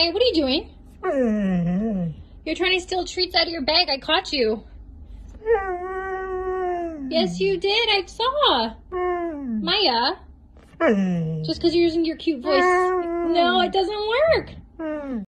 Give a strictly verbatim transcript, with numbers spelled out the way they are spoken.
Maya, what are you doing? You're trying to steal treats out of your bag. I caught you. Yes, you did. I saw. Maya. Just because you're using your cute voice. No, it doesn't work.